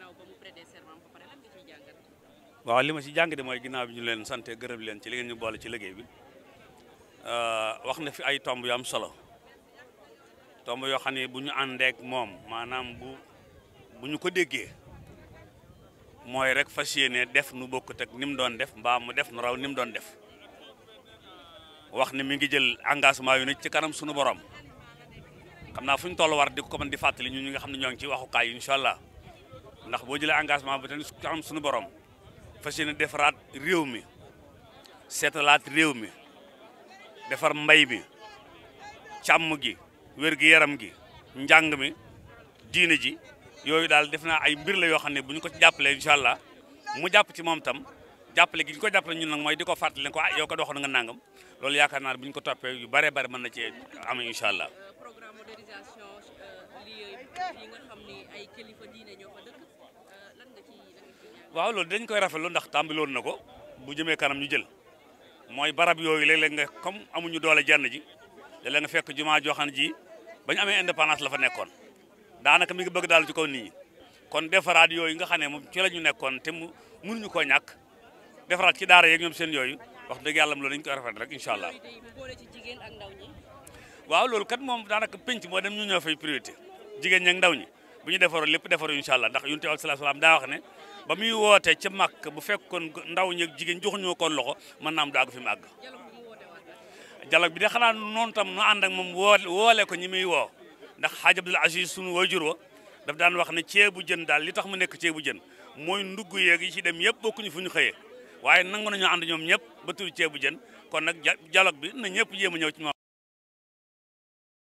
waaw li ma ci jàng de mooy ginnaaw bi ñu leen sante gërëm leen ci li ngeen ñu boole ci liggéey bi wax na fi ay tomb yu am solo tomb yoo xam ne bu ñu àndeek moom maanaam bu ñu ko déggee mooy rek fas yéene def nu bokkut ak ni mu doon def mbaa mu def nu raw ni mu doon def wax ne mi ngi jël engagement yu ne ci kanam sunu borom xam naa fu ñu toll war di ko mën di fàttali ñun ñi nga xam ne ñoo ngi ci waxukaay yi incha allah ndax boo jëlee engagement ba tamit ci kanam sunu borom fas yéene defaraat réew mi seetalaat réew mi defar mbay mi càmm gi wér-gi-yaram gi njàng mi diine ji yooyu daal def naa ay mbir la yoo xam ne bu ñu ko ci jàppalee incha allah mu jàpp ci moom tam jàppale gi ñu ko jàppale ñun nag mooy di ko fàttali ne ko yow ko doxoon nga nangam loolu yaakaar naa ne bu ñu ko toppee yu bare bare mën na cee am incha allah. programme modernisation lii nga xam ni ay kilifa diine ñoo fa dëkk lan nga ci waaw loolu dañ koy rafetlu ndax tàmbaloon na ko bu jëmee kanam ñu jël mooy barab yooyu léeg-léeg nga comme amuñu doole jenn ji léeg-léeg nga fekk jumaa joo xam ne ji bañ amee indépendance la fa nekkoon daanaka mi ngi bëgg daal ci kaw nit ñi kon defaraat yooyu nga xam ne moom ci la ñu nekkoon te mu mënuñu koo ñàkk defaraat ci daara yeeg ñoom seen yooyu wax dëgg yàlla loolu dañu koy rafet rek incha allah. waaw loolu kat moom daanaka penc moo dem ñu ñoo fay priorité jigéen ñi ak ndaw ñi bu ñu defaroo lépp defaroo incha allah ndax yonent bi sallallahu alayhi wasallam daa wax ne ba muy woote ca Makka bu fekkoon ndaw ñi ak jigéen joxuñu ko loxo mën naa am du àgg fi mu àgg. dialogue bi de xanaa noonu tam nu ànd ak moom woole ko ñi muy woo ndax Hadj Abdoul Aziz sunu waajur wa daf daan wax ne ceebu jën daal li tax mu nekk ceebu jën mooy ndugg yeeg yi ci dem yëpp bokkuñu fu ñu xëyee waaye nangu nañu ànd ñoom ñëpp ba tudd ceebu jën kon nag dialogue bi na ñëpp jéem a ñëw ci moom